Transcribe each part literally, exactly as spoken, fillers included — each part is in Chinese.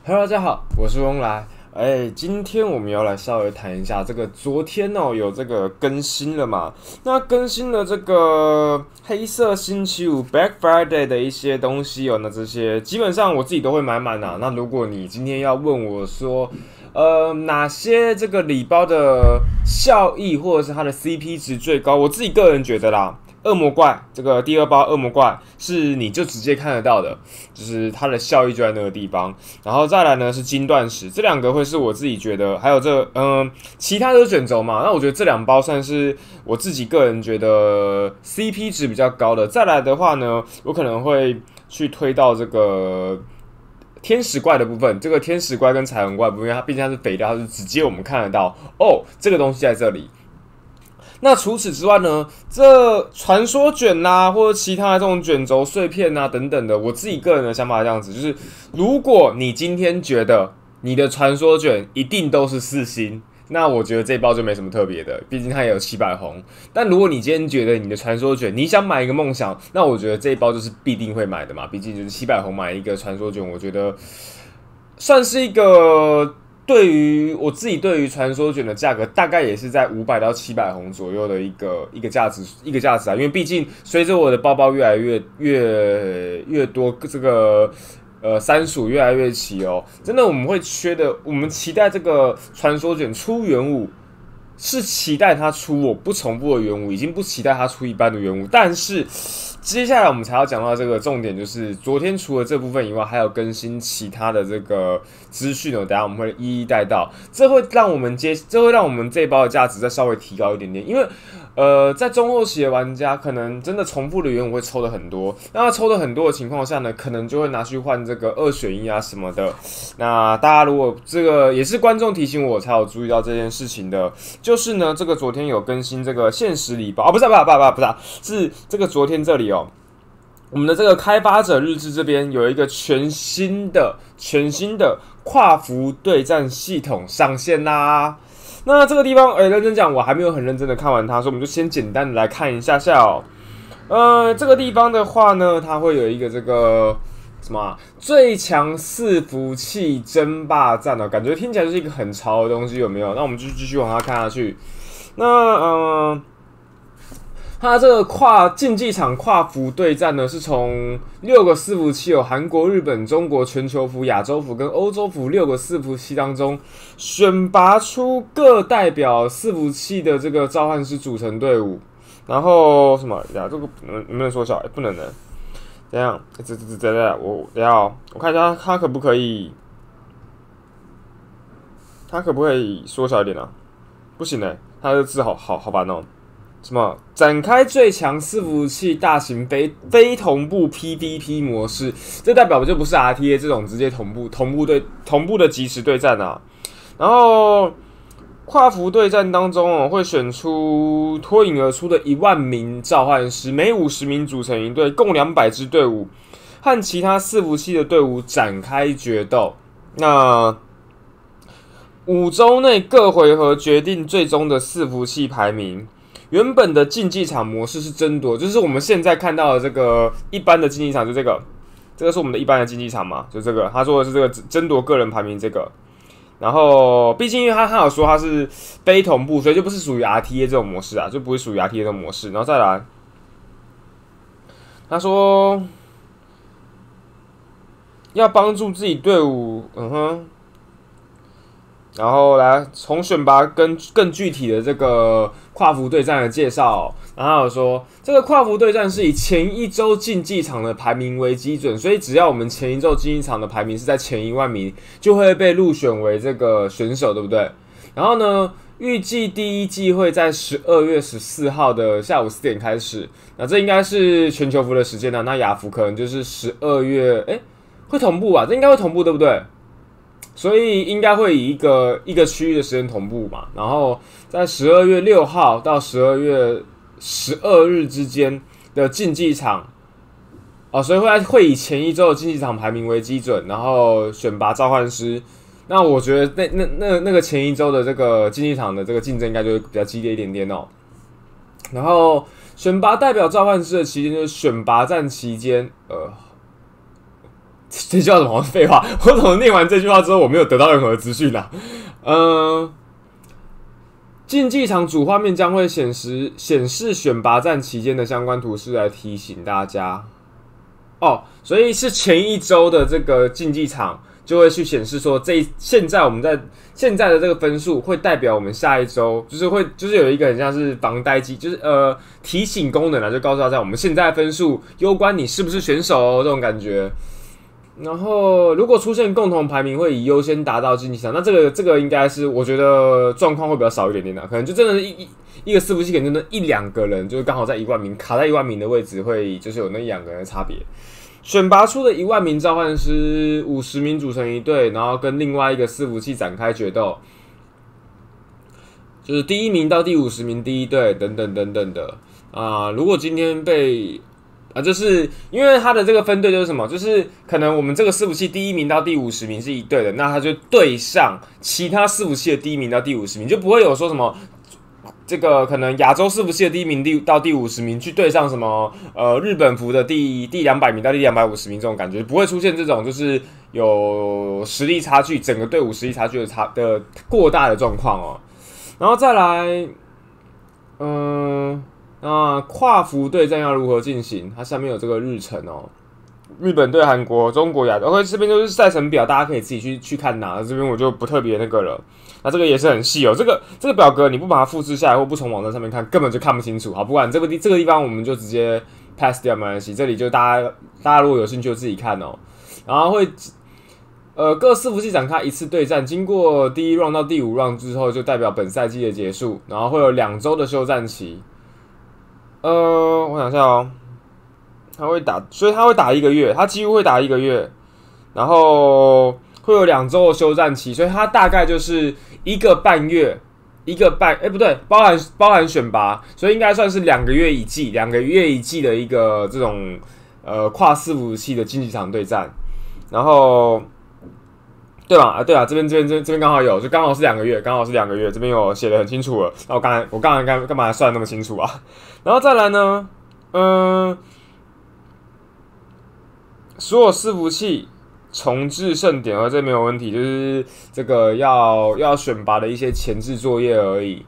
Hello，大家好，我是翁来。哎，今天我们要来稍微谈一下这个昨天哦有这个更新了嘛？那更新了这个黑色星期五 Black Friday 的一些东西哦，那这些基本上我自己都会买满啊。那如果你今天要问我说，呃，哪些这个礼包的效益或者是它的 C P 值最高，我自己个人觉得啦。恶魔怪这个第二包恶魔怪是你就直接看得到的，就是它的效益就在那个地方。然后再来呢是金断石，这两个会是我自己觉得，还有这嗯、呃、其他都是卷轴嘛。那我觉得这两包算是我自己个人觉得 C P 值比较高的。再来的话呢，我可能会去推到这个天使怪的部分，这个天使怪跟彩虹怪的部分，它毕竟它是肥料，它是直接我们看得到哦，这个东西在这里。那除此之外呢，这传说卷啦、啊，或者其他的这种卷轴碎片啊等等的，我自己个人的想法这样子，就是如果你今天觉得你的传说卷一定都是四星，那我觉得这包就没什么特别的，毕竟它也有七百红。但如果你今天觉得你的传说卷你想买一个梦想，那我觉得这一包就是必定会买的嘛，毕竟就是七百红买一个传说卷，我觉得算是一个。对于我自己，对于传说卷的价格，大概也是在五百到七百红左右的一个一个价值，一个价值啊。因为毕竟随着我的包包越来越越越多，这个呃三属越来越齐哦，真的我们会缺的，我们期待这个传说卷出元武，是期待它出我不重复的元武，已经不期待它出一般的元武，但是。接下来我们才要讲到这个重点，就是昨天除了这部分以外，还有更新其他的这个资讯哦。等一下我们会一一带到，这会让我们接，这会让我们这一包的价值再稍微提高一点点，因为呃，在中后期的玩家可能真的重复的元武会抽的很多，那他抽的很多的情况下呢，可能就会拿去换这个二选一啊什么的。那大家如果这个也是观众提醒我才有注意到这件事情的，就是呢，这个昨天有更新这个限时礼包啊，不是不是不是不是，是这个昨天这里哦。我们的这个开发者日志这边有一个全新的、全新的跨服对战系统上线啦。那这个地方，哎、欸，认真讲，我还没有很认真的看完它，所以我们就先简单的来看一下下哦。呃，这个地方的话呢，它会有一个这个什么、啊、最强伺服器争霸战哦，感觉听起来就是一个很潮的东西，有没有？那我们就继续往下看下去。那呃。它这个跨竞技场跨服对战呢，是从六个伺服器有韩国、日本、中国、全球服、亚洲服跟欧洲服六个伺服器当中，选拔出各代表伺服器的这个召唤师组成队伍。然后什么呀？这个能能不能缩小？欸、不能的。怎样？这这这这我等下、喔、我看一下它可不可以，它可不可以缩小一点啊？不行哎、欸，它的字好好好烦哦、喔。什么？展开最强伺服器大型非非同步 P V P 模式，这代表就不是 R T A 这种直接同步同步对同步的即时对战啊。然后跨服对战当中哦，会选出脱颖而出的一万名召唤师，每五十名组成一队，共两百支队伍，和其他伺服器的队伍展开决斗。那五周内各回合决定最终的伺服器排名。原本的竞技场模式是争夺，就是我们现在看到的这个一般的竞技场，就这个，这个是我们的一般的竞技场嘛，就这个，他说的是这个争夺个人排名这个。然后，毕竟因为他他有说他是非同步，所以就不是属于 R T A 这种模式啊，就不会属于 R T A 这种模式。然后再来，他说要帮助自己队伍，嗯哼。然后来从选拔跟更具体的这个跨服对战的介绍、哦，然后有说这个跨服对战是以前一周竞技场的排名为基准，所以只要我们前一周竞技场的排名是在前一万名，就会被入选为这个选手，对不对？然后呢，预计第一季会在十二月十四号的下午四点开始，那这应该是全球服的时间呢、啊，那亚服可能就是十二月，哎，会同步吧？这应该会同步，对不对？所以应该会以一个一个区域的时间同步嘛，然后在十二月六号到十二月十二日之间的竞技场，哦，所以会会以前一周的竞技场排名为基准，然后选拔召唤师。那我觉得那那那那个前一周的这个竞技场的这个竞争应该就会比较激烈一点点哦。然后选拔代表召唤师的期间就是选拔战期间，呃。 这句话怎么好像废话？我怎么念完这句话之后，我没有得到任何的资讯啊？嗯。竞技场主画面将会显示显示选拔战期间的相关图示来提醒大家哦，所以是前一周的这个竞技场就会去显示说，这现在我们在现在的这个分数会代表我们下一周，就是会就是有一个很像是防呆机，就是呃提醒功能啊，就告诉大家我们现在的分数攸关你是不是选手哦，这种感觉。然后，如果出现共同排名，会以优先达到竞技场。那这个这个应该是我觉得状况会比较少一点点的，可能就真的是一一一个伺服器，可能真的一两个人，就是刚好在一万名卡在一万名的位置，会就是有那一两个人的差别。选拔出的一万名召唤师，五十名组成一队，然后跟另外一个伺服器展开决斗，就是第一名到第五十名第一队等等等等的啊。如果今天被啊，就是因为它的这个分队就是什么，就是可能我们这个伺服器第一名到第五十名是一队的，那它就对上其他伺服器的第一名到第五十名，就不会有说什么这个可能亚洲伺服器的第一名第到第五十名去对上什么呃日本服的第第两百名到第两百五十名这种感觉，不会出现这种就是有实力差距，整个队伍实力差距的差的过大的状况哦。然后再来，嗯、呃。那跨服对战要如何进行？它上面有这个日程哦。日本对韩国、中国、亚洲 ，OK， 这边就是赛程表，大家可以自己去去看拿。这边我就不特别那个了。那这个也是很细哦。这个这个表格你不把它复制下来，或不从网站上面看，根本就看不清楚。好，不管这个地这个地方，我们就直接 pass 掉，没关系。这里就大家大家如果有兴趣就自己看哦。然后会呃各伺服器展开一次对战，经过第一 round 到第五 round 之后，就代表本赛季的结束。然后会有两周的休战期。呃，我想一下哦，他会打，所以他会打一个月，他几乎会打一个月，然后会有两周的休战期，所以他大概就是一个半月，一个半，哎、欸、不对，包含包含选拔，所以应该算是两个月一季，两个月一季的一个这种呃跨伺服器的竞技场对战，然后。对吧？啊，对啊，这边这边这边这边刚好有，就刚好是两个月，刚好是两个月，这边有写的很清楚了。那我刚才我刚才干干嘛算那么清楚啊？然后再来呢，嗯、呃，所有伺服器重置盛典，而这没有问题，就是这个要要选拔的一些前置作业而已。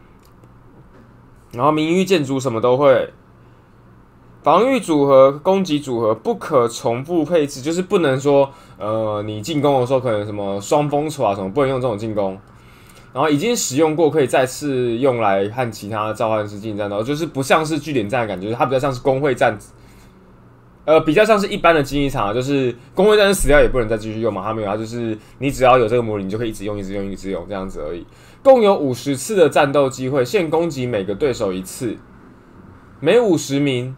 然后名誉建筑什么都会。防御组合、攻击组合不可重复配置，就是不能说，呃，你进攻的时候可能什么双风球啊什么，不能用这种进攻。然后已经使用过，可以再次用来和其他召唤师进行战斗，就是不像是据点战的感觉，它比较像是工会战，呃，比较像是一般的竞技场，就是工会战士死掉也不能再继续用嘛，它没有，它就是你只要有这个魔力，你就可以一直用、一直用、一直用这样子而已。共有五十次的战斗机会，限攻击每个对手一次，每五十名。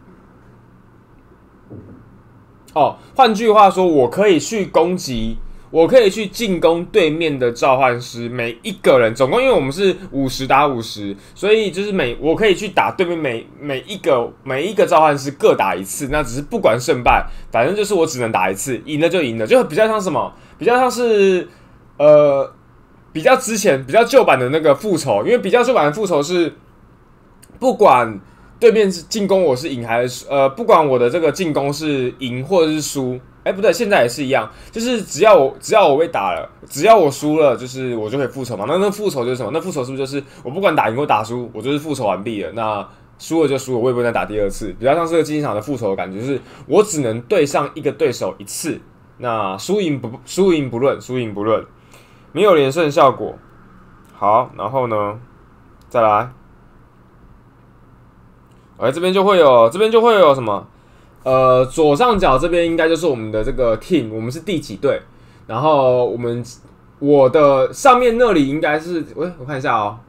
哦，换句话说，我可以去攻击，我可以去进攻对面的召唤师，每一个人总共，因为我们是五十打五十，所以就是每我可以去打对面每每一个每一个召唤师各打一次，那只是不管胜败，反正就是我只能打一次，赢了就赢了，就比较像什么，比较像是呃比较之前比较旧版的那个复仇，因为比较旧版的复仇是不管。对面是进攻，我是赢还是呃，不管我的这个进攻是赢或者是输，哎、欸，不对，现在也是一样，就是只要我只要我被打了，只要我输了，就是我就可以复仇嘛。那那复仇就是什么？那复仇是不是就是我不管打赢或打输，我就是复仇完毕了？那输了就输了，我也不能再打第二次。比较像是这个竞技场的复仇的感觉，就是我只能对上一个对手一次，那输赢不输赢不论，输赢不论，没有连胜效果。好，然后呢，再来。哎，这边就会有，这边就会有什么？呃，左上角这边应该就是我们的这个 team， 我们是第几队？然后我们我的上面那里应该是，喂，我看一下哦，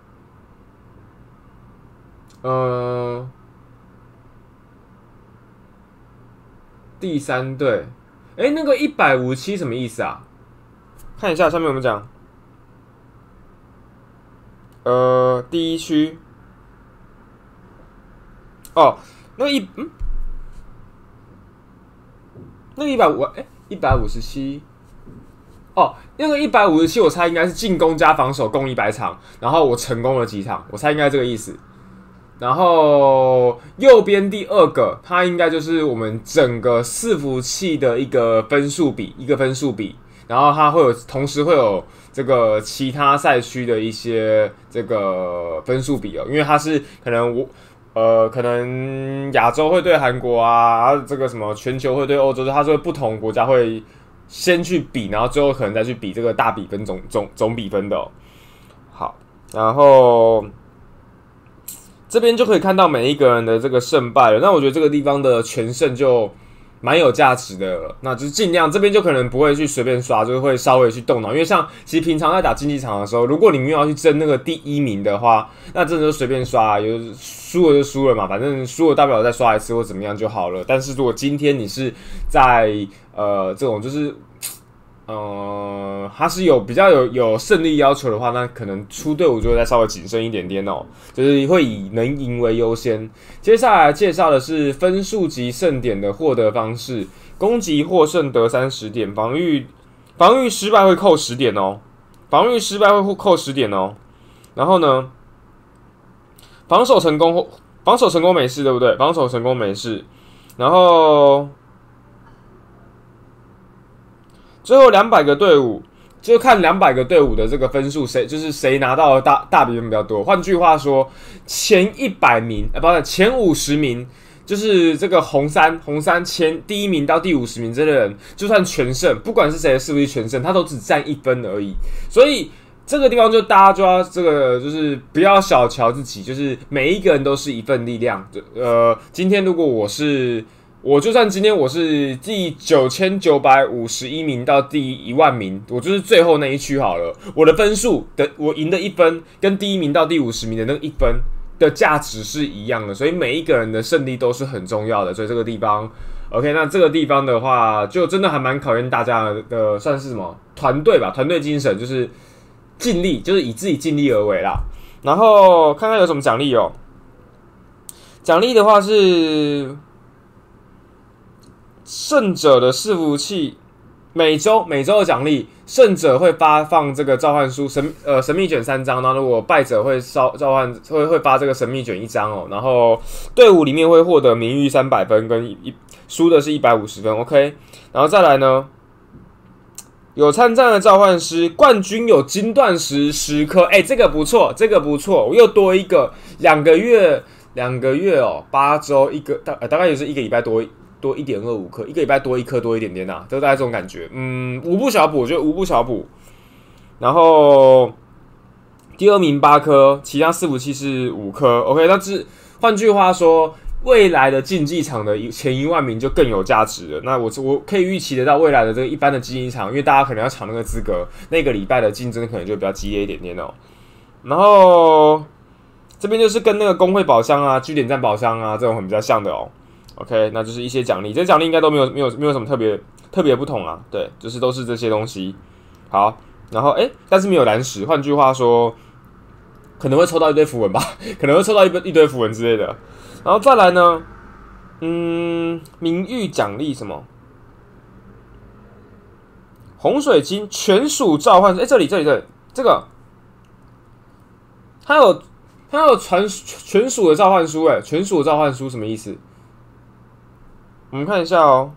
呃，第三队，哎，那个一百五十七什么意思啊？看一下上面我们讲，呃，第一区。哦，那个一嗯，那个一百五哎，一百五十七，哦，那个一百五十七，我猜应该是进攻加防守共一百场，然后我成功了几场，我猜应该这个意思。 然后右边第二个，它应该就是我们整个伺服器的一个分数比，一个分数比。然后它会有，同时会有这个其他赛区的一些这个分数比哦，因为它是可能我呃可能亚洲会对韩国啊，这个什么全球会对欧洲，它是会不同国家会先去比，然后最后可能再去比这个大比分总总总比分的哦。好，然后这边就可以看到每一个人的这个胜败了。那我觉得这个地方的全胜就蛮有价值的，那就是尽量这边就可能不会去随便刷，就是会稍微去动脑，因为像其实平常在打竞技场的时候，如果你没有要去争那个第一名的话，那真的就随便刷，有输了就输了嘛，反正输了大不了再刷一次或怎么样就好了。但是如果今天你是在呃这种就是。呃，他是有比较有有胜利要求的话，那可能出队伍就会再稍微谨慎一点点哦，就是会以能赢为优先。接下来介绍的是分数及胜点的获得方式：攻击获胜得三十点，防御防御失败会扣十点哦，防御失败会扣十点哦。然后呢，防守成功防守成功没事，对不对？防守成功没事，然后。最后两百个队伍，就看两百个队伍的这个分数，谁就是谁拿到的大大比分比较多。换句话说，前一百名，呃，不是前五十名，就是这个红三红三前第一名到第五十名这类人，就算全胜，不管是谁是不是全胜，他都只占一分而已。所以这个地方就大家就要这个就是不要小瞧自己，就是每一个人都是一份力量。呃，今天如果我是。我就算今天我是第九千九百五十一名到第一万名，我就是最后那一区好了。我的分数的，我赢的一分跟第一名到第五十名的那个一分的价值是一样的，所以每一个人的胜利都是很重要的。所以这个地方 ，OK， 那这个地方的话，就真的还蛮考验大家的，算是什么团队吧，团队精神，就是尽力，就是以自己尽力而为啦。然后看看有什么奖励哦，奖励的话是。胜者的伺服器，每周每周的奖励，胜者会发放这个召唤书神呃神秘卷三张，然后如果败者会召召唤会会发这个神秘卷一张哦，然后队伍里面会获得名誉三百分跟一输的是一百五十分 ，OK， 然后再来呢，有参战的召唤师冠军有金断石十颗，哎，这个不错，这个不错，我又多一个两个月两个月哦，八周一个大大概也是一个礼拜多。多一点二五颗，一个礼拜多一颗多一点点呐、啊，就大概这种感觉。嗯，无不小补，我觉得无不小补。然后第二名八颗，其他伺服器是五颗。OK， 那是换句话说，未来的竞技场的前一万名就更有价值了。那我我可以预期得到未来的这个一般的竞技场，因为大家可能要抢那个资格，那个礼拜的竞争可能就比较激烈一点点哦。然后这边就是跟那个工会宝箱啊、据点站宝箱啊这种很比较像的哦。OK， 那就是一些奖励，这些奖励应该都没有没有没有什么特别特别不同啊，对，就是都是这些东西。好，然后哎、欸，但是没有蓝石，换句话说，可能会抽到一堆符文吧，可能会抽到一一堆符文之类的。然后再来呢，嗯，名誉奖励什么？红水晶全属召唤，哎、欸，这里这里这里这个，它有它有传全属的召唤书，哎，全属的召唤书什么意思？我们看一下哦，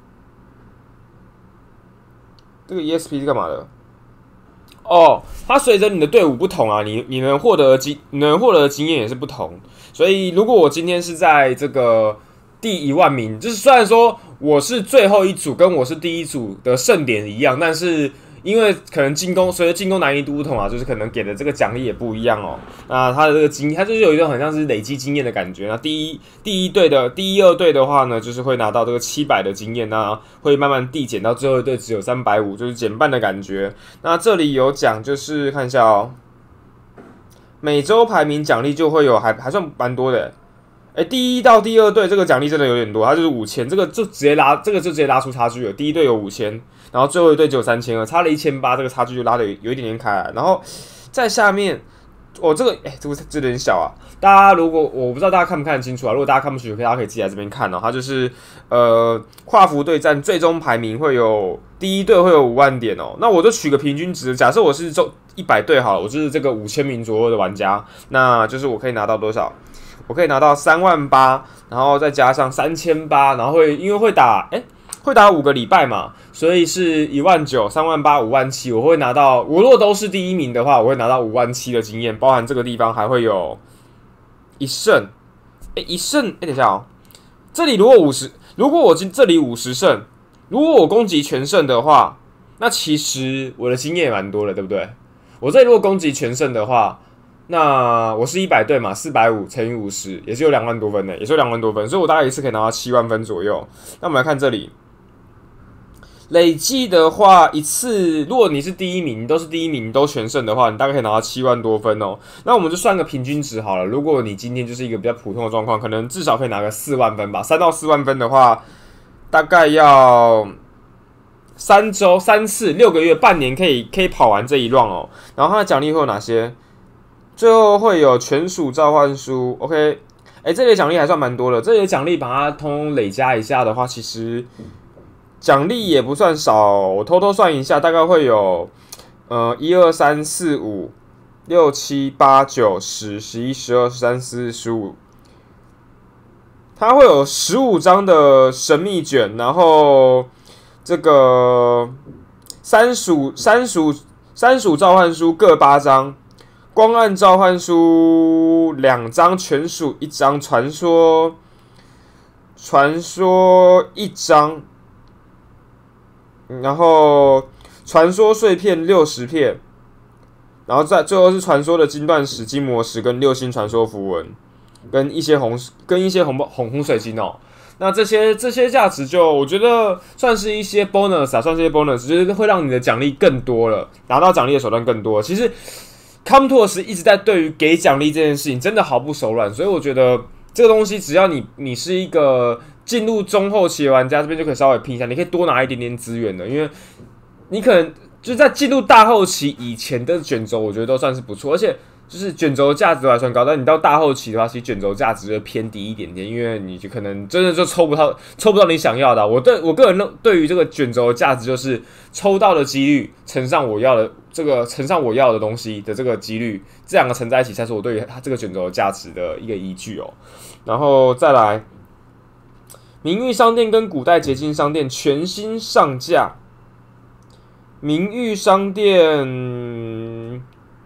这个 E S P 是干嘛的？哦，它随着你的队伍不同啊，你你能获得经你能获得的经验也是不同。所以如果我今天是在这个第一万名，就是虽然说我是最后一组，跟我是第一组的胜点一样，但是因为可能进攻随着进攻难易度不同啊，就是可能给的这个奖励也不一样哦。那他的这个经，他就是有一种很像是累积经验的感觉。那第一第一队的第一二队的话呢，就是会拿到这个七百的经验，那会慢慢递减到最后一队只有三百五，就是减半的感觉。那这里有讲，就是看一下哦，每周排名奖励就会有还还算蛮多的。哎，第一到第二队这个奖励真的有点多，它就是五千，这个就直接拉，这个就直接拉出差距了。第一队有五千，然后最后一队只有三千了，差了一千八，这个差距就拉的有一点点开来。然后在下面，哦，这个哎，这个这有点小啊。大家如果我不知道大家看不看得清楚啊，如果大家看不清楚，大家可以自己来这边看哦。它就是呃跨服对战最终排名会有第一队会有五万点哦。那我就取个平均值，假设我是中一百队好了，我就是这个五千名左右的玩家，那就是我可以拿到多少？ 我可以拿到三万八，然后再加上三千八，然后会因为会打哎、欸、会打五个礼拜嘛，所以是一万九、三万八、五万七，我会拿到。我如果都是第一名的话，我会拿到五万七的经验，包含这个地方还会有一胜，哎、欸、一胜哎、欸、等一下哦，这里如果五十，如果我这里五十胜，如果我攻击全胜的话，那其实我的经验也蛮多的，对不对？我这里如果攻击全胜的话，那我是一百对嘛，四百五乘以五十，也是有两万多分的，也是有两万多分，所以我大概一次可以拿到七万分左右。那我们来看这里，累计的话，一次如果你是第一名，你都是第一名，你都全胜的话，你大概可以拿到七万多分哦。那我们就算个平均值好了。如果你今天就是一个比较普通的状况，可能至少可以拿个四万分吧。三到四万分的话，大概要三周、三次、六个月、半年可以可以跑完这一 round 哦。然后它的奖励会有哪些？最后会有全属召唤书 ，OK， 哎、欸，这里奖励还算蛮多的。这里的奖励把它通通累加一下的话，其实奖励也不算少。我偷偷算一下，大概会有呃一二三四五六七八九十十一十二十三十四十五，它会有十五张的神秘卷，然后这个三属三属三属召唤书各八张。光暗召唤书两张，全属一张，传说传说一张，然后传说碎片六十片，然后再最后是传说的金断石、金魔石跟六星传说符文，跟一些红跟一些红红红水晶哦。那这些这些价值就我觉得算是一些 bonus 啊，算是一些 bonus， 就是会让你的奖励更多了，拿到奖励的手段更多。其实。Comtours 一直在对于给奖励这件事情真的毫不手软，所以我觉得这个东西只要你你是一个进入中后期的玩家，这边就可以稍微拼一下，你可以多拿一点点资源的，因为你可能就是在进入大后期以前的卷轴，我觉得都算是不错，而且就是卷轴价值都还算高，但你到大后期的话，其实卷轴价值就偏低一点点，因为你就可能真的就抽不到抽不到你想要的、啊。我对我个人对于这个卷轴的价值就是抽到的几率乘上我要的。这个乘上我要的东西的这个几率，这两个乘在一起才是我对于它这个卷轴的价值的一个依据哦。然后再来，名誉商店跟古代结晶商店全新上架。名誉商店，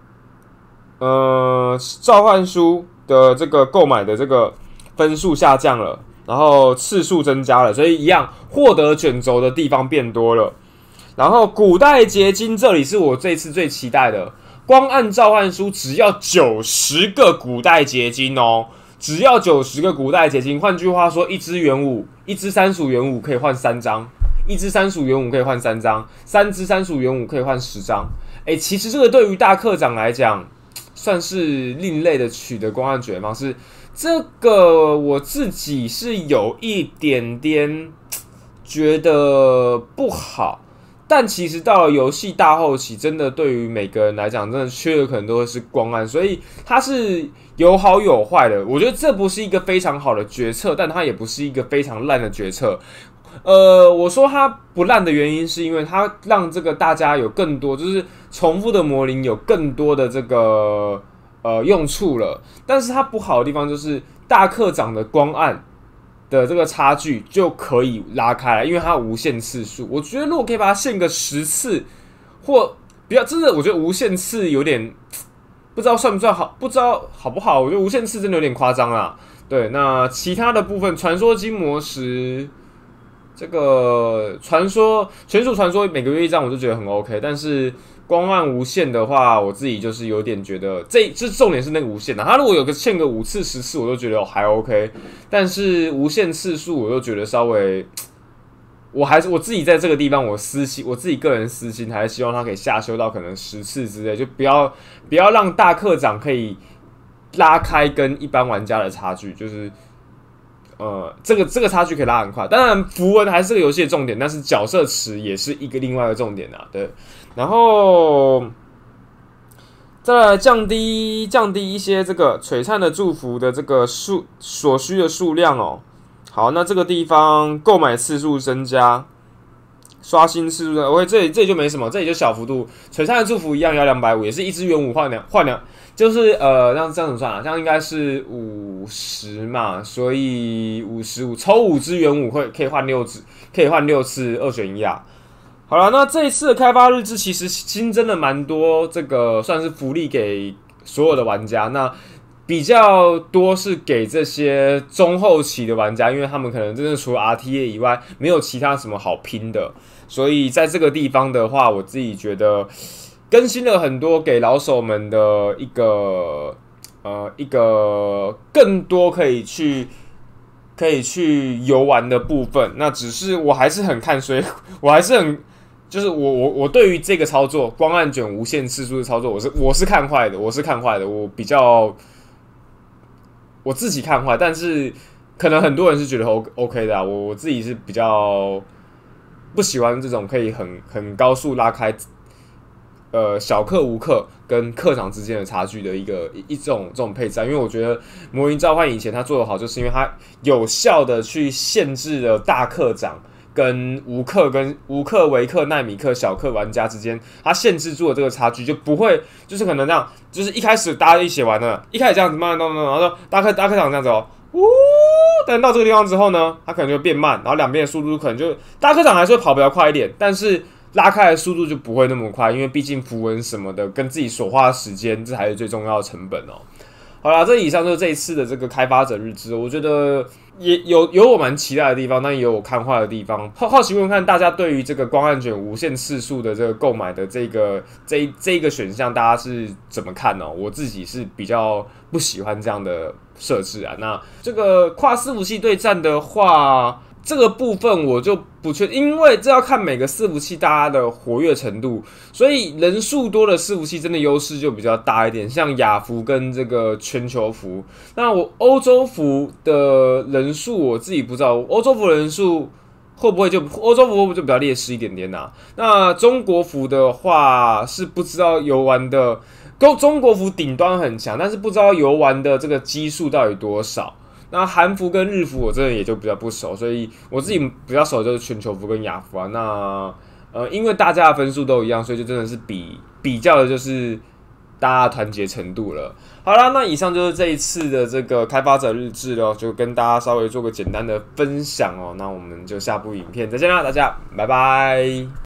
呃，召唤书的这个购买的这个分数下降了，然后次数增加了，所以一样获得卷轴的地方变多了。然后古代结晶这里是我这次最期待的，光暗召唤书只要九十个古代结晶哦，只要九十个古代结晶。换句话说，一只元武，一只三属元武可以换三张，一只三属元武可以换三张，三只三属元武可以换十张。哎，其实这个对于大课长来讲，算是另类的取得光暗卷的方式。这个我自己是有一点点觉得不好。但其实到了游戏大后期，真的对于每个人来讲，真的缺的可能都会是光暗，所以它是有好有坏的。我觉得这不是一个非常好的决策，但它也不是一个非常烂的决策。呃，我说它不烂的原因，是因为它让这个大家有更多，就是重复的魔灵有更多的这个呃用处了。但是它不好的地方就是大课长的光暗的这个差距就可以拉开来，因为它无限次数。我觉得如果可以把它限个十次，或比较真的，我觉得无限次有点不知道算不算好，不知道好不好。我觉得无限次真的有点夸张啦。对，那其他的部分，传说金魔石这个传说全属传说每个月一张，我就觉得很 OK。但是光暗无限的话，我自己就是有点觉得，这这重点是那个无限的、啊。它如果有个限个五次、十次，我都觉得还 OK。但是无限次数，我就觉得稍微，我还是我自己在这个地方，我私心，我自己个人私心，还是希望它可以下修到可能十次之类，就不要不要让大课长可以拉开跟一般玩家的差距，就是。呃，这个这个差距可以拉很快，当然符文还是这个游戏的重点，但是角色池也是一个另外一个重点啊。对，然后再来降低降低一些这个璀璨的祝福的这个数所需的数量哦。好，那这个地方购买次数增加， 刷新次数的 OK， 这里这里就没什么，这里就小幅度。璀璨的祝福一样要两百五，也是一支元武换两换两，就是呃，这样这样怎么算啊？这样应该是五十嘛，所以五十五抽五支元武会可以换六支，可以换六次二选一啊。好了，那这一次的开发日志其实新增了蛮多这个算是福利给所有的玩家，那比较多是给这些中后期的玩家，因为他们可能真的除了 R T A 以外没有其他什么好拼的，所以在这个地方的话，我自己觉得更新了很多给老手们的一个呃一个更多可以去。可以去游玩的部分，那只是我还是很看，所以我还是很，就是我我我对于这个操作光暗卷无限次数的操作，我是我是看坏的，我是看坏的，我比较我自己看坏，但是可能很多人是觉得 OK 的啊，我我自己是比较不喜欢这种可以很很高速拉开。呃，小课无课跟课长之间的差距的一个一一种这种配置，因为我觉得魔灵召唤以前他做的好，就是因为他有效的去限制了大课长跟无课跟无课维克奈米克小课玩家之间，他限制住了这个差距，就不会就是可能这样，就是一开始大家一起玩的，一开始这样子慢慢动动，然后说大课大课长这样子哦，呜，但到这个地方之后呢，他可能就变慢，然后两边的速度可能就大课长还是会跑比较快一点，但是。拉开的速度就不会那么快，因为毕竟符文什么的跟自己所花的时间，这才是最重要的成本哦。好啦，这以上就是这一次的这个开发者日志，我觉得也有有我蛮期待的地方，但也有我看坏的地方。好好奇问问看大家对于这个光暗卷无限次数的这个购买的这个这这一个选项，大家是怎么看呢？我自己是比较不喜欢这样的设置啊。那这个跨伺服器对战的话。这个部分我就不确定，因为这要看每个伺服器大家的活跃程度，所以人数多的伺服器真的优势就比较大一点，像亚服跟这个全球服。那我欧洲服的人数我自己不知道，欧洲服的人数会不会就欧洲服会不会就比较劣势一点点啊？那中国服的话是不知道游玩的，中国服顶端很强，但是不知道游玩的这个基数到底多少。那韩服跟日服我真的也就比较不熟，所以我自己比较熟就是全球服跟亚服啊。那呃，因为大家的分数都一样，所以就真的是比比较的就是大家的团结程度了。好啦，那以上就是这一次的这个开发者日志了，就跟大家稍微做个简单的分享哦。那我们就下部影片再见啦，大家拜拜。